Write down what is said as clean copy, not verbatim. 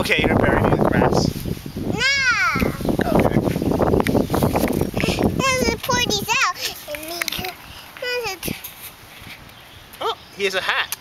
Okay, you're buried in the grass. No! Okay. Let's pour these out. Oh, Oh, he has a hat.